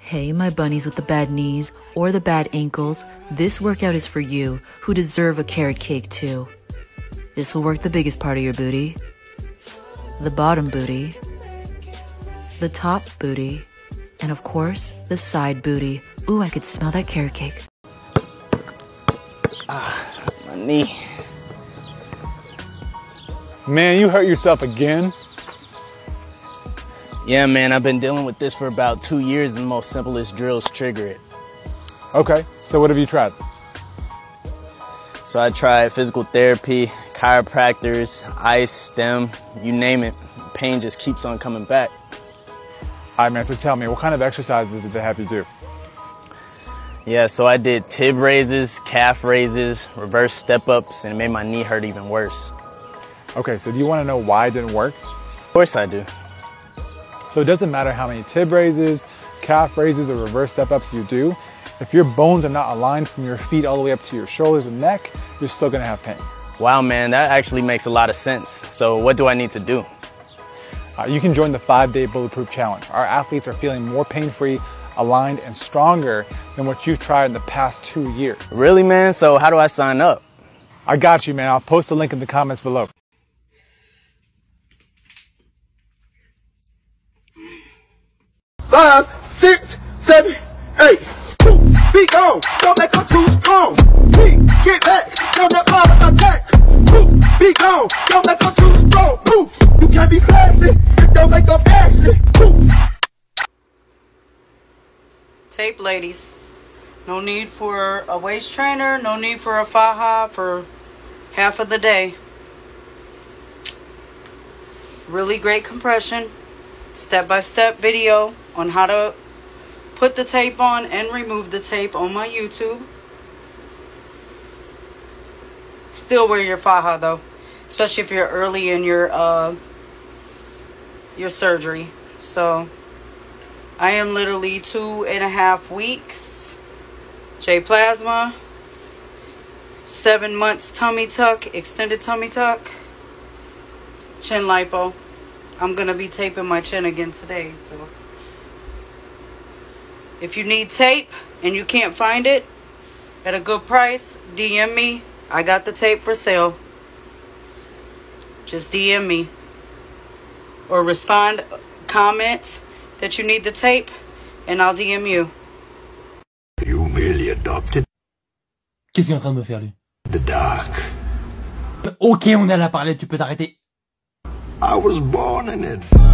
Hey, my bunnies with the bad knees or the bad ankles, this workout is for you, who deserve a carrot cake too. This will work the biggest part of your booty, the bottom booty, the top booty, and of course, the side booty. Ooh, I could smell that carrot cake. My knee. Man, you hurt yourself again? Yeah, man, I've been dealing with this for about 2 years and the most simplest drills trigger it. Okay, so what have you tried? So I tried physical therapy, chiropractors, ice, stem, you name it. Pain just keeps on coming back. All right, man, so tell me, what kind of exercises did they have you do? Yeah, so I did tib raises, calf raises, reverse step-ups, and it made my knee hurt even worse. Okay, so do you want to know why it didn't work? Of course I do. So it doesn't matter how many tib raises, calf raises, or reverse step-ups you do. If your bones are not aligned from your feet all the way up to your shoulders and neck, you're still going to have pain. Wow, man, that actually makes a lot of sense. So what do I need to do? You can join the 5-day Bulletproof Challenge. Our athletes are feeling more pain-free, aligned, and stronger than what you've tried in the past 2 years. Really, man? So how do I sign up? I got you, man. I'll post a link in the comments below. Five, 6, 7, 8. Be gone, don't make her too strong. Get back, don't let her attack. Be gone, don't make her too strong. Move, you can't be classy if don't make her fashion. Tape, ladies. No need for a waist trainer, no need for a faja for half of the day. Really great compression. Step-by-step video on how to put the tape on and remove the tape on my YouTube. Still wear your faja though, especially if you're early in your surgery. So I am literally 2.5 weeks. J plasma, 7 months tummy tuck, extended tummy tuck, chin lipo. I'm gonna be taping my chin again today, so if you need tape and you can't find it at a good price, DM me. I got the tape for sale. Just DM me or respond, comment that you need the tape, and I'll DM you. You merely adopted Qu'est-ce qu'il est en train de me faire, lui? the dark. Ok, on est à la parler, tu peux t'arrêter. I was born in it.